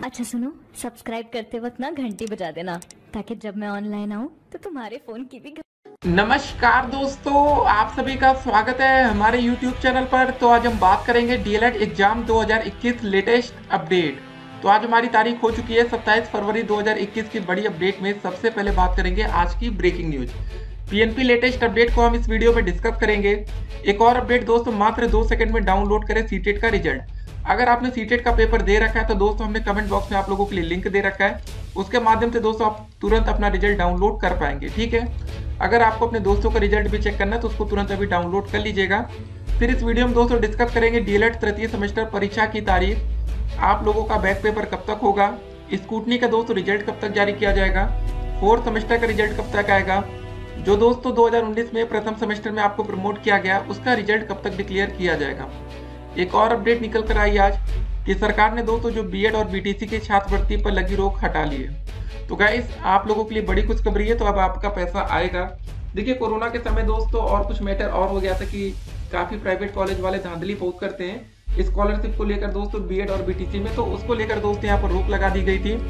अच्छा सुनो, सब्सक्राइब करते वक्त ना घंटी बजा देना ताकि जब मैं ऑनलाइन आऊँ तो तुम्हारे फोन की भी नमस्कार दोस्तों, आप सभी का स्वागत है हमारे YouTube चैनल पर। तो आज हम बात करेंगे डीएलएड एग्जाम 2021 लेटेस्ट अपडेट। तो आज हमारी तारीख हो चुकी है 27 फरवरी 2021 की बड़ी अपडेट में सबसे पहले बात करेंगे आज की breaking news PNP latest update को हम इस वीडियो में डिस्कस करेंगे। एक और अपडेट दोस्तों, मात्र 2 सेकंड में डाउनलोड करें सीटेट का रिजल्ट। अगर आपने सीटेट का पेपर दे रखा है तो दोस्तों हमने कमेंट बॉक्स में आप लोगों के लिए लिंक दे रखा है, उसके माध्यम से दोस्तों आप तुरंत अपना रिजल्ट डाउनलोड कर पाएंगे। ठीक है, अगर आपको अपने दोस्तों का रिजल्ट भी चेक करना है तो उसको तुरंत अभी डाउनलोड कर लीजिएगा। फिर इस वीडियो में दोस्तों डिस्कस करेंगे डीएलएड तृतीय सेमेस्टर परीक्षा की तारीख, आप लोगों का बैक पेपर कब तक होगा, स्कूटनी का दोस्तों रिजल्ट कब तक जारी किया जाएगा, फोर्थ सेमेस्टर का रिजल्ट कब तक आएगा, जो दोस्तों 2019 में प्रथम सेमेस्टर में आपको प्रमोट किया गया उसका रिजल्ट कब तक डिक्लेयर किया जाएगा। एक और अपडेट निकल कर आई आज कि सरकार ने दोस्तों जो बीएड और बीटीसी की छात्रवृत्ति पर लगी रोक हटा ली है। तो गाइस आप लोगों के लिए बड़ी खुशखबरी है, तो अब आपका पैसा आएगा। देखिए कोरोना के समय दोस्तों और कुछ मैटर और हो गया था कि काफी प्राइवेट कॉलेज वाले धांधली बहुत करते हैं स्कॉलरशिप को लेकर दोस्तों बीएड और बीटीसी में, तो उसको लेकर दोस्तों यहाँ पर रोक लगा दी गई थी।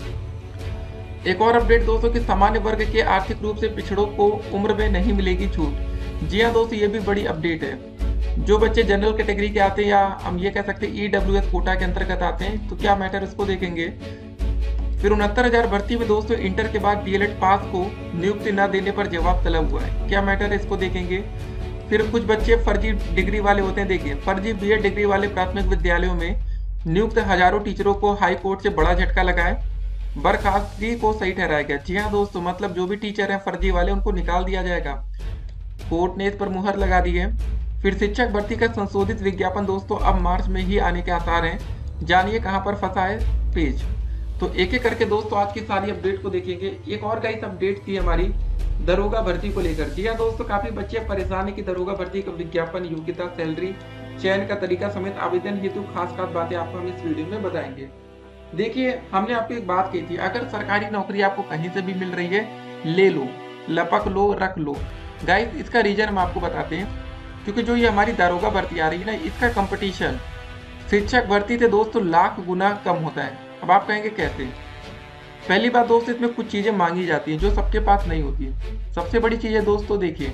एक और अपडेट दोस्तों कि सामान्य वर्ग के आर्थिक रूप से पिछड़ों को उम्र में नहीं मिलेगी छूट। जी हाँ दोस्तों, ये भी बड़ी अपडेट है। जो बच्चे जनरल कैटेगरी के आते हैं या हम ये कह सकते हैं ईडब्ल्यूएस कोटा के अंतर्गत आते हैं, तो क्या मैटर इसको देखेंगे। फिर 69,000 भर्ती में दोस्तों इंटर के बाद डीएलएड पास को नियुक्ति न देने पर जवाब तलब हुआ है, क्या मैटर है इसको देखेंगे। फिर कुछ बच्चे फर्जी डिग्री वाले होते हैं, देखिए फर्जी बीएड डिग्री वाले प्राथमिक विद्यालयों में नियुक्त हजारों टीचरों को हाई कोर्ट से बड़ा झटका लगा है, बर्खास्तगी को सही ठहराया गया। जी हाँ दोस्तों, मतलब जो भी टीचर हैं फर्जी वाले उनको निकाल दिया जाएगा, कोर्ट ने इस पर मुहर लगा दी है। फिर शिक्षक भर्ती का संशोधित विज्ञापन दोस्तों अब मार्च में ही आने के आसार हैं, जानिए कहां पर फंसा है पेज। तो एक एक करके दोस्तों आज की सारी अपडेट को देखेंगे। एक और गाइस अपडेट थी हमारी दरोगा भर्ती को लेकर। जी हाँ दोस्तों, काफी बच्चे परेशान है कि दरोगा भर्ती का विज्ञापन, योग्यता, सैलरी, चयन का तरीका समेत आवेदन हेतु खास बातें आपको हम इस वीडियो में बताएंगे। देखिए हमने आपको एक बात कही थी, अगर सरकारी नौकरी आपको कहीं से भी मिल रही है ले लो, लपक लो, रख लो। गाइस इसका रीजन हम आपको बताते हैं, क्योंकि जो ये हमारी दारोगा भर्ती आ रही है ना, इसका कंपटीशन शिक्षक भर्ती से दोस्तों लाख गुना कम होता है। अब आप कहेंगे कैसे। पहली बात दोस्तों, इसमें कुछ चीजें मांगी जाती हैं जो सबके पास नहीं होती है। सबसे बड़ी चीज है दोस्तों, देखिए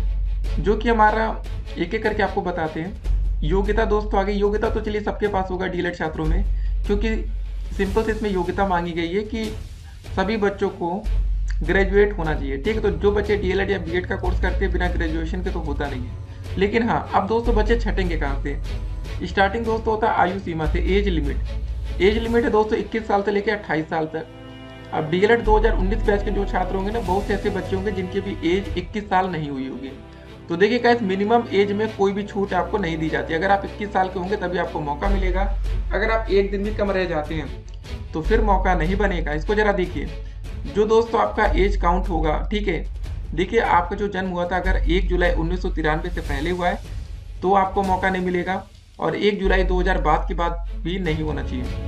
जो कि हमारा एक एक करके आपको बताते हैं। योग्यता दोस्तों, आगे योग्यता तो चलिए सबके पास होगा डीएलएड छात्रों में, क्योंकि सिंपल से इसमें योग्यता मांगी गई है कि सभी बच्चों को ग्रेजुएट होना चाहिए। ठीक है, तो जो बच्चे डीएलएड या बीएड का कोर्स करते हैं बिना ग्रेजुएशन के तो होता नहीं है। लेकिन हाँ, अब दोस्तों बच्चे छटेंगे कहाँ से। स्टार्टिंग दोस्तों होता है आयु सीमा से, एज लिमिट। एज लिमिट है दोस्तों 21 साल से लेकर 28 साल तक। अब डीएलएड 2019 बैच के जो छात्र होंगे ना, बहुत से ऐसे बच्चे होंगे जिनकी भी एज 21 साल नहीं हुई होगी। तो देखिए गाइस, मिनिमम एज में कोई भी छूट आपको नहीं दी जाती। अगर आप 21 साल के होंगे तभी आपको मौका मिलेगा, अगर आप एक दिन भी कम रह जाते हैं तो फिर मौका नहीं बनेगा। इसको जरा देखिए, जो दोस्तों आपका एज काउंट होगा, ठीक है, देखिए आपका जो जन्म हुआ था अगर 1 जुलाई 1993 से पहले हुआ है तो आपको मौका नहीं मिलेगा, और 1 जुलाई 2000 बाद की बात भी नहीं होना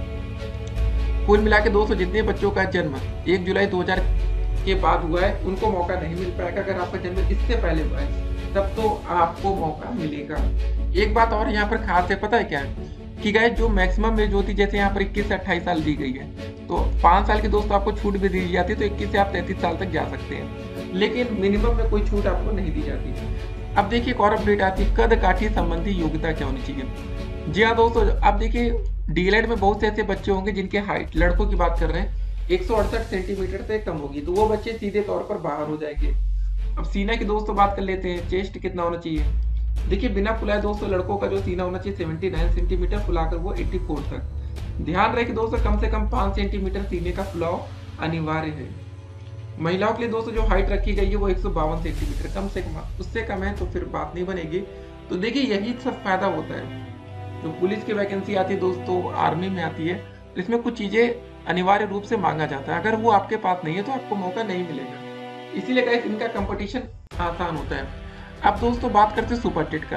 चाहिए। कुल मिला के दोस्तों जितने बच्चों का जन्म 1 जुलाई 2000 के बाद हुआ है उनको मौका नहीं मिल पाएगा। अगर आपका जन्म इससे पहले हुआ है तब तो आपको मौका मिलेगा। एक बात और यहाँ पर खास है, पता है क्या है कि गाइस जो मैक्सिमम एज होती है, जैसे यहाँ पर 21 से 28 साल दी गई है, तो 5 साल की दोस्तों आपको छूट भी दी जाती है, तो 21 से आप 33 साल तक जा सकते हैं, लेकिन मिनिमम में कोई छूट आपको नहीं दी जाती। अब देखिए एक और अपडेट आती है, कद काठी संबंधी योग्यता क्या होनी चाहिए। जी हाँ दोस्तों, अब देखिए डीएलएड में बहुत से ऐसे बच्चे होंगे जिनके हाइट, लड़कों की बात कर रहे हैं, 168 सेंटीमीटर से कम होगी, तो वो बच्चे सीधे तौर पर बाहर हो जाएंगे। अब सीना की दोस्तों बात कर लेते हैं, चेस्ट कितना होना चाहिए। देखिए बिना फुलाए दोस्तों लड़कों का जो सीना होना चाहिए 79 सेंटीमीटर, फुलाकर वो 84 तक। ध्यान रहे कि दोस्तों कम से कम 5 सेंटीमीटर सीने का फुलाव अनिवार्य है। महिलाओं के लिए दोस्तों जो हाइट रखी गई है वो 152 सेंटीमीटर, कम से कम, उससे कम है तो फिर बात नहीं बनेगी। तो देखिए यही सब फायदा होता है। जो पुलिस की वैकेंसी आती है दोस्तों, आर्मी में आती है, तो इसमें कुछ चीजें अनिवार्य रूप से मांगा जाता है, अगर वो आपके पास नहीं है तो आपको मौका नहीं मिलेगा। इसीलिए गाइस इनका कंपटीशन आसान होता है। अब दोस्तों बात करते हैं सुपर टेट का।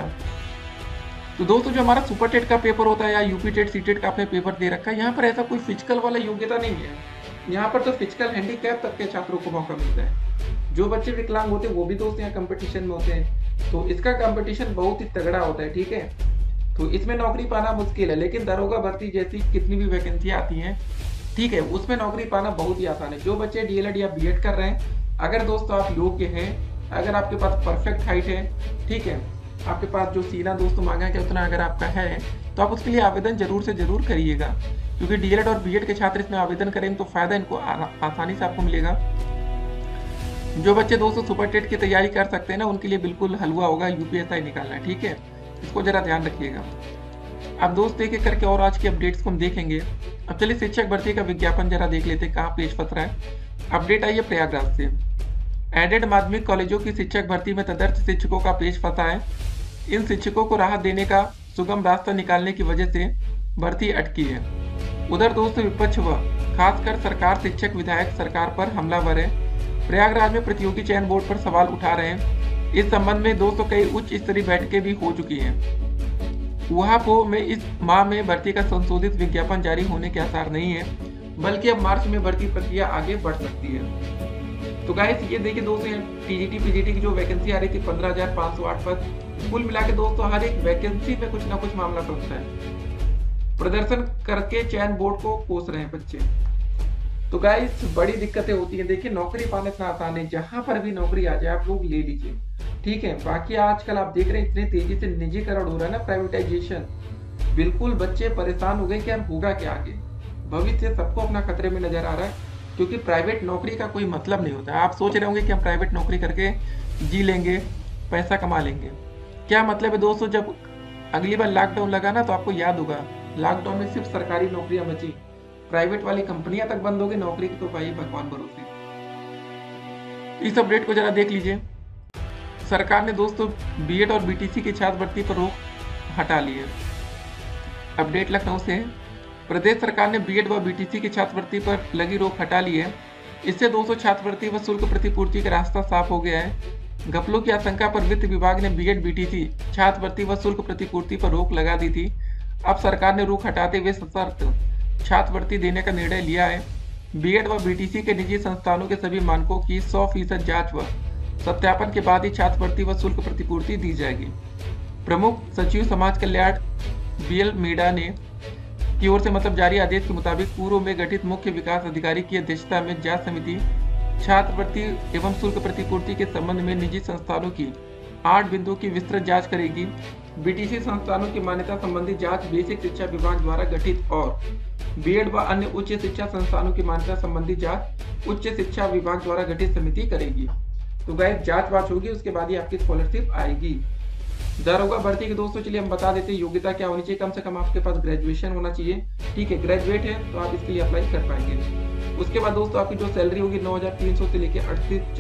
तो दोस्तों जो हमारा सुपर टेट का पेपर होता है या यूपी टेट, सी टेट का आपने पेपर दे रखा है, यहाँ पर ऐसा कोई फिजिकल वाला योग्यता नहीं है। यहाँ पर तो फिजिकल हैंडीकैप तक के छात्रों को मौका मिलता है। जो बच्चे विकलांग होते हैं वो भी दोस्तों यहाँ कंपटीशन में होते हैं, तो इसका कंपटीशन बहुत ही तगड़ा होता है। ठीक है, तो इसमें नौकरी पाना मुश्किल है, लेकिन दरोगा भर्ती जैसी कितनी भी वैकेंसी आती हैं, ठीक है, उसमें नौकरी पाना बहुत ही आसान है। जो बच्चे डीएलएड या बीएड कर रहे हैं, अगर दोस्तों आप योग्य हैं, अगर आपके पास परफेक्ट हाइट है, ठीक है, आपके पास जो सीना दोस्तों मांगा है उतना अगर आपका है, तो आप उसके लिए आवेदन जरूर से जरूर करिएगा, क्योंकि डीएलएड और बीएड के छात्र इसमें आवेदन करेंगे तो फायदा इनको आसानी से आपको मिलेगा। जो बच्चे दोस्तों सुपर टेट की तैयारी कर सकते हैं ना, उनके लिए बिल्कुल हलवा होगा यूपीएसआई निकालना, ठीक है, इसको जरा ध्यान रखिएगा। अब दोस्त एक एक करके और आज की अपडेट्स को हम देखेंगे। अब चलिए शिक्षक भर्ती का विज्ञापन जरा देख लेते हैं, कहाँ पेज फंस रहा है। अपडेट आई है प्रयागराज से। एडेड माध्यमिक कॉलेजों की शिक्षक भर्ती में तदर्थ शिक्षकों का पेज फंसा है। इन शिक्षकों को राहत देने का सुगम रास्ता निकालने की वजह से भर्ती अटकी है। उधर दोस्तों विपक्ष व खासकर सरकार शिक्षक विधायक सरकार पर हमलावर है। प्रयागराज में प्रतियोगी चयन बोर्ड पर सवाल उठा रहे हैं। इस संबंध में दोस्तों कई उच्च स्तरीय बैठकें भी हो चुकी हैं। वहापो में इस माह में भर्ती का संशोधित विज्ञापन जारी होने के आसार नहीं है, बल्कि अब मार्च में भर्ती प्रक्रिया आगे बढ़ सकती है। तो गाइस ये देखिए दोस्तों, टीजीटी पीजीटी की जो वैकेंसी आ रही थी 15,508 पद, कुल मिला के दोस्तों हर एक वैकेंसी में कुछ ना कुछ मामला टूटता है। प्रदर्शन करके चयन बोर्ड को कोस रहे हैं बच्चे। तो गाइस बड़ी दिक्कतें होती है। देखिए नौकरी पाने इतना आसान है, जहां पर भी नौकरी आ जाए आप लोग ले लीजिए, ठीक है। बाकी आजकल आप देख रहे हैं इतनी तेजी से निजीकरण हो रहा है ना, प्राइवेटाइजेशन, बिल्कुल बच्चे परेशान हो गए कि यार होगा क्या आगे। भविष्य सबको अपना खतरे में नजर आ रहा है, क्योंकि प्राइवेट नौकरी का कोई मतलब नहीं होता। आप सोच रहे होंगे कि हम प्राइवेट नौकरी करके जी लेंगे, पैसा कमा लेंगे। क्या मतलब है दोस्तों, जब अगली बार लॉकडाउन लगा ना, तो आपको याद होगा लॉकडाउन में सिर्फ सरकारी नौकरियां बची, प्राइवेट वाली कंपनियां तक बंद हो गई, नौकरी की तो भाई भगवान भरोसे। इस अपडेट को जरा देख लीजिए। सरकार ने दोस्तों बीएड और बीटीसी की छात्र भर्ती पर रोक हटा ली है। अपडेट लखनऊ से। प्रदेश सरकार ने बीएड व बीटीसी की छात्र भर्ती पर लगी रोक हटा ली है। इससे दोस्तों छात्र भर्ती व शुल्क प्रतिपूर्ति का रास्ता साफ हो गया है। घपलों की आशंका पर वित्त विभाग ने बीएड बीटीसी छात्र भर्ती व शुल्क प्रतिपूर्ति पर रोक लगा दी थी। अब सरकार ने रोक हटाते हुए सशर्त छात्र भर्ती देने का निर्णय लिया है। बीएड व बीटीसी के निजी संस्थानों के सभी मानकों की 100% जांच व सत्यापन के बाद ही छात्र भर्ती व शुल्क प्रतिपूर्ति दी जाएगी। प्रमुख सचिव समाज कल्याण बीएल मीणा ने की ओर से जारी आदेश के मुताबिक पूर्व में गठित मुख्य विकास अधिकारी की अध्यक्षता में जांच समिति छात्र भर्ती एवं शुल्क प्रतिपूर्ति के संबंध में निजी संस्थानों की 8 बिंदुओं की विस्तृत जांच करेगी। बीटीसी संस्थानों की मान्यता संबंधी जांच बेसिक शिक्षा विभाग द्वारा गठित और बीएड व अन्य उच्च शिक्षा संस्थानों की मान्यता संबंधी जांच उच्च शिक्षा विभाग द्वारा गठित समिति करेगी। तो गाइस जांच वाच होगी, उसके बाद ही आपकी स्कॉलरशिप आएगी। दरोगा भर्ती के दोस्तों चलिए हम बता देते हैं योग्यता क्या होनी चाहिए। कम से कम आपके पास ग्रेजुएशन होना चाहिए, ठीक है, ग्रेजुएट है तो आप इसके लिए अप्लाई कर पाएंगे। उसके बाद दोस्तों आपकी जो सैलरी होगी 9,300 से लेकर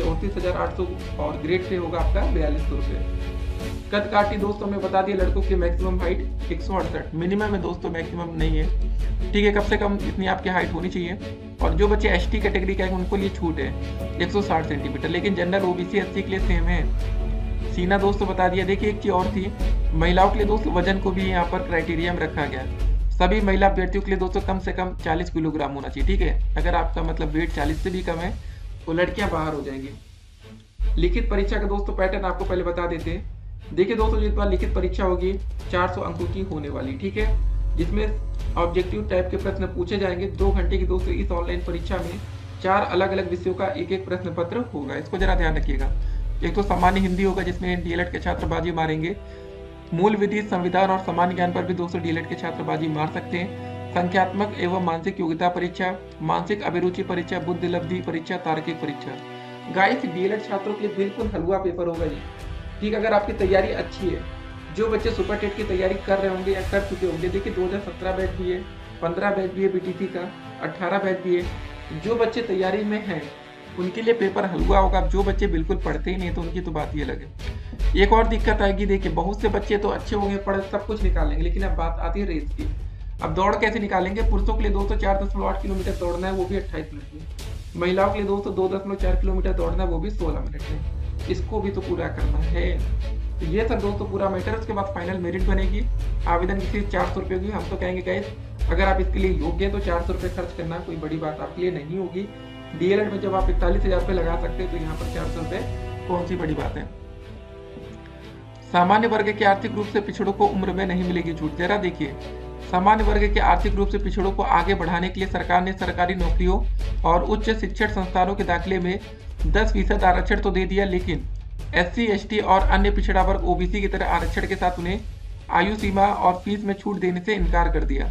34,800 और ग्रेड पे होगा आपका 4200 रुपये। कद काठी दोस्तों में बता दिया, लड़कों की मैक्सिमम हाइट 168, मिनिमम है दोस्तों, मैक्सिमम नहीं है, ठीक है, कम से कम इतनी आपकी हाइट होनी चाहिए। और जो बच्चे एसटी कैटेगरी का है उनको लिए छूट है 160 सेंटीमीटर, लेकिन जनरल ओबीसी एससी के लिए सेम है। सीना दोस्तों बता दिया। देखिए एक चीज और थी, महिलाओं के लिए दोस्तों वजन को भी यहाँ पर क्राइटेरिया में रखा गया। सभी महिला अभ्यर्थियों के लिए दोस्तों कम से कम 40 किलोग्राम होना चाहिए, ठीक है। अगर आपका वेट 40 से भी कम है तो लड़कियां बाहर हो जाएंगी। लिखित परीक्षा का दोस्तों पैटर्न आपको पहले बता देते हैं। देखिए दोस्तों जिस बार लिखित परीक्षा होगी 400 अंकों की होने वाली, ठीक है, जिसमें ऑब्जेक्टिव टाइप के प्रश्न पूछे जाएंगे। 2 घंटे की दोस्तों इस ऑनलाइन परीक्षा में 4 अलग अलग विषयों का एक प्रश्न पत्र होगा, इसको जरा ध्यान रखिएगा। एक तो सामान्य हिंदी होगा जिसमें डीएलएड के छात्र बाजी मारेंगे। मूल विधि, संविधान और सामान्य ज्ञान पर भी दोस्तों डीएलएड के छात्र बाजी मार सकते हैं। संख्यात्मक एवं मानसिक योग्यता परीक्षा, मानसिक अभिरुचि परीक्षा, बुद्धि लब्धि परीक्षा, तार्किक परीक्षा। गाइस डीएलएड छात्रों के लिए बिल्कुल हलवा पेपर होगा ये, ठीक। अगर आपकी तैयारी अच्छी है, जो बच्चे सुपर टेट की तैयारी कर रहे होंगे या कर चुके होंगे, देखिए 2017 बैच भी है, 15 बैच भी है बीटीसी का, 18 बैच भी है। जो बच्चे तैयारी में हैं उनके लिए पेपर हलवा होगा। जो बच्चे बिल्कुल पढ़ते ही नहीं तो उनकी तो बात ही अलग है। एक और दिक्कत आएगी, देखिए बहुत से बच्चे तो अच्छे होंगे, पढ़ सब कुछ निकालेंगे, लेकिन अब बात आती है रेस की। अब दौड़ कैसे निकालेंगे? पुरुषों के लिए दोस्तों 4.8 किलोमीटर दौड़ना है, वो भी 28 मिनट में। महिलाओं के लिए दोस्तों 2.4 किलोमीटर दौड़ना है, वो भी 16 मिनट में। इसको भी तो पूरा करना है। तो ये सब दोस्तों पूरा मैटर। उसके बाद फाइनल मेरिट बनेगी। आवेदन की फीस 400 रुपये होगी। हम तो कहेंगे गाइस अगर आप इसके लिए योग्य हैं तो 400 रुपये खर्च करना कोई बड़ी बात आपके लिए नहीं होगी। डीएलएड में जब आप 41,000 रुपये लगा सकते हैं तो यहाँ पर 400 रुपये कौन सी बड़ी बात है। सामान्य वर्ग के आर्थिक रूप से पिछड़ों को उम्र में नहीं मिलेगी छूट। जरा देखिए, सामान्य वर्ग के आर्थिक रूप से पिछड़ों को आगे बढ़ाने के लिए सरकार ने सरकारी नौकरियों और उच्च शिक्षण संस्थानों के दाखिले में 10% आरक्षण तो दे दिया, लेकिन SC, ST और अन्य पिछड़ा वर्ग OBC की तरह आरक्षण के साथ उन्हें आयु सीमा और फीस में छूट देने से इनकार कर दिया।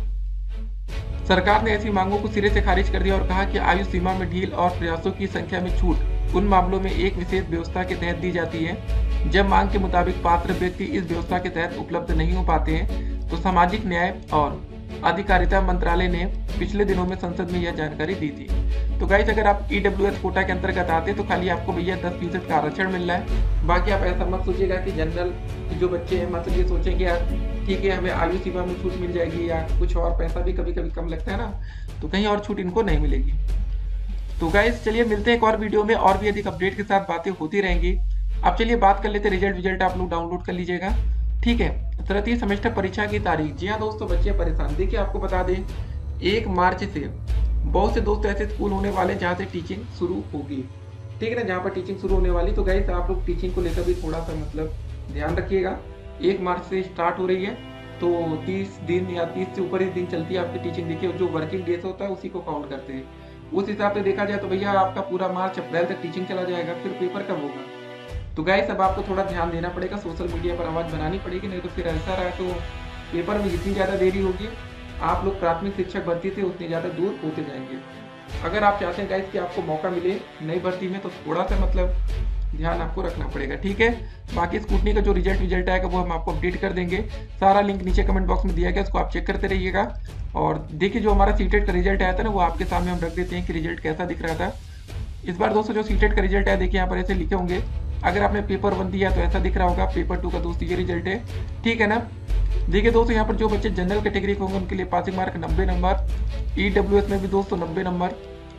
सरकार ने ऐसी मांगों को सिरे से खारिज कर दिया और कहा कि आयु सीमा में ढील और प्रयासों की संख्या में छूट उन मामलों में एक विशेष व्यवस्था के तहत दी जाती है जब मांग के मुताबिक पात्र व्यक्ति इस व्यवस्था के तहत उपलब्ध नहीं हो पाते हैं। तो सामाजिक न्याय और अधिकारिता मंत्रालय ने पिछले दिनों में संसद में यह जानकारी दी थी। तो गाइस, अगर आप EWS कोटा के अंतर्गत आते तो खाली आपको भैया 10% का आरक्षण मिल रहा है। बाकी आप ऐसा मत सोचिएगा कि जनरल जो बच्चे हैं मतलब ये सोचेंगे यार ठीक है हमें आयु सीमा में छूट मिल जाएगी या कुछ और पैसा भी कभी कभी कम लगता है ना, तो कहीं और छूट इनको नहीं मिलेगी। तो गाइस चलिए मिलते हैं एक और वीडियो में, और भी अधिक अपडेट के साथ बातें होती रहेंगी। अब चलिए बात कर लेते हैं रिजल्ट आप लोग डाउनलोड कर लीजिएगा, ठीक है। तृतीय सेमेस्टर परीक्षा की तारीख, जी हाँ दोस्तों, बच्चे परेशान। देखिए आपको बता दें 1 मार्च से बहुत से दोस्त ऐसे स्कूल होने वाले जहाँ से टीचिंग शुरू होगी, ठीक है ना, जहाँ पर टीचिंग शुरू होने वाली। तो गाइस आप लोग टीचिंग को लेकर भी थोड़ा सा मतलब ध्यान रखिएगा। 1 मार्च से स्टार्ट हो रही है तो 30 दिन या 30 से ऊपर ही दिन चलती है आपकी टीचिंग। देखिए जो वर्किंग डेज होता है उसी को काउंट करते हैं। उस हिसाब से देखा जाए तो भैया आपका पूरा मार्च अप्रैल तक टीचिंग चला जाएगा, फिर पेपर कब होगा। तो गाइस अब आपको थोड़ा ध्यान देना पड़ेगा, सोशल मीडिया पर आवाज़ बनानी पड़ेगी, नहीं तो फिर ऐसा रहा तो पेपर में जितनी ज़्यादा देरी होगी आप लोग प्राथमिक शिक्षक भर्ती से उतनी ज़्यादा दूर होते जाएंगे। अगर आप चाहते हैं गाइस कि आपको मौका मिले नई भर्ती में तो थोड़ा सा मतलब ध्यान आपको रखना पड़ेगा, ठीक है। बाकी स्कूटनी का जो रिजल्ट आएगा वो हम आपको अपडेट कर देंगे, सारा लिंक नीचे कमेंट बॉक्स में दिया गया, उसको आप चेक करते रहिएगा। और देखिए जो हमारा सीटेट का रिजल्ट आया था ना वो आपके सामने हम रख देते हैं कि रिजल्ट कैसा दिख रहा था। इस बार दोस्तों जो सीटेट का रिजल्ट आया देखिए यहाँ पर ऐसे लिखे होंगे, अगर आपने पेपर 1 दिया तो ऐसा दिख रहा होगा, पेपर 2 का दोस्तों ये रिजल्ट है, ठीक है ना। देखिए दोस्तों यहाँ पर जो बच्चे जनरल कैटेगरी के होंगे उनके लिए पासिंग मार्क 90 नंबर, EWS में भी दोस्तों 90 नंबर।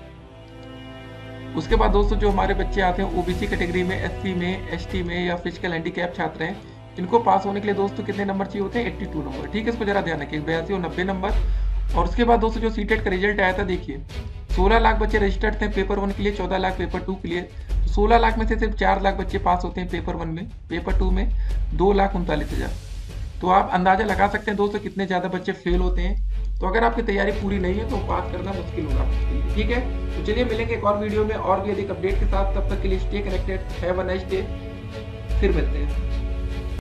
उसके बाद दोस्तों जो हमारे बच्चे आते हैं OBC कैटेगरी में, SC में, ST में या फिजिकल हैंडीकैप छात्र हैं, इनको पास होने के लिए दोस्तों कितने नंबर चाहिए होते हैं, 82 नंबर, ठीक है। इसको जरा ध्यान रखिए, 82 और 90 नंबर। और उसके बाद दोस्तों जो सीटेट का रिजल्ट आया था देखिए 16 लाख बच्चे रजिस्टर्ड थे पेपर 1 के लिए, 14 लाख पेपर 2 के लिए। 16 लाख में से सिर्फ 4 लाख बच्चे पास होते हैं पेपर 1 में, पेपर 2 में 2,39,000। तो आप अंदाजा लगा सकते हैं दोस्तों कितने ज़्यादा बच्चे फेल होते हैं। तो अगर आपकी तैयारी पूरी नहीं है तो पास करना मुश्किल होगा आपके लिए, ठीक है। तो चलिए मिलेंगे एक और वीडियो में और भी अधिक अपडेट के साथ, तब तक के लिए stay connected, have a nice day, फिर मिलते हैं।